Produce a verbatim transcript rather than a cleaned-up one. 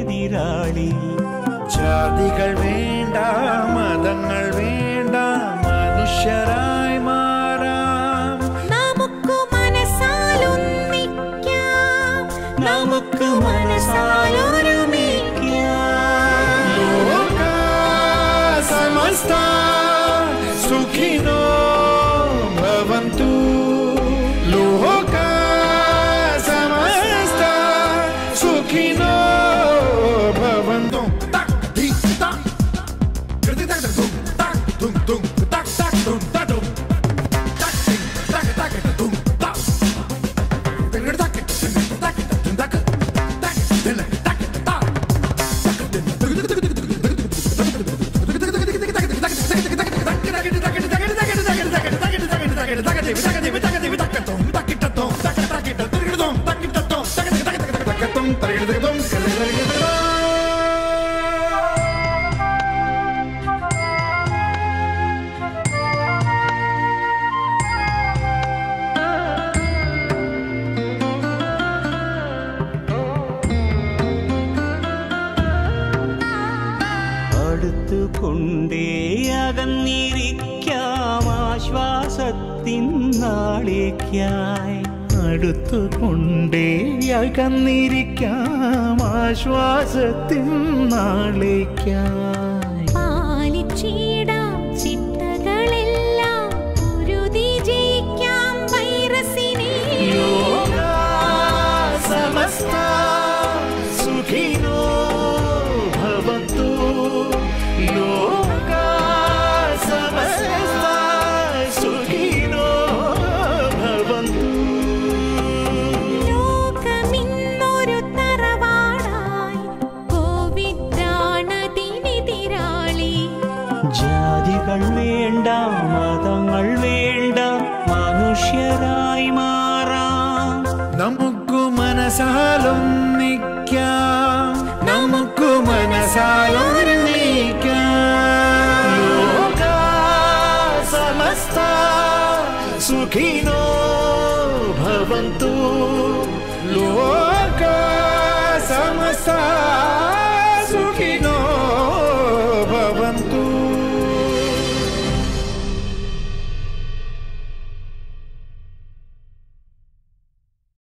എതിരാളി. ജാതികൾ വേണ്ട, മതങ്ങൾ വേണ്ട, മനുഷ്യരായി മാറാം. നമുക്ക് മനസ്സാലൊന്നിക്കാം, നമുക്ക് മനസ്സാലൊരുമിക്കാം. ലോക സമസ്ത സുഖിനോ ഭവന്തു. ലോക സമസ്ത സുഖിനോ ഭവന്തു. അടുത്തുകൊണ്ടേ അകന്നിരിക്കാം ആശ്വാസത്തിൻ നാളേക്കായി. അടുത്തുകൊണ്ടേ അകന്നിരിക്കാം ആശ്വാസത്തിൻ നാളേക്കായി. പാലിച്ചിടാം ചിട്ടകളെല്ലാം, പൊരുതി ജയിക്കാം വൈറസിനെ. ലോക സമസ്ത സുഖിനോ ഭവന്തു. ലോക സമസ്ത സുഖിനോ ഭവന്തു. ലോകമിന്നൊരു തറവാടായി, കോവിഡാണതിനെതിരാളി. ജാതികൾ വേണ്ട, മതങ്ങൾ വേണ്ട, മനുഷ്യരായി മാറാം. നമുക്ക് മനസ്സാലൊന്നിക്കാം, നമുക്ക് മനസ്സാലോ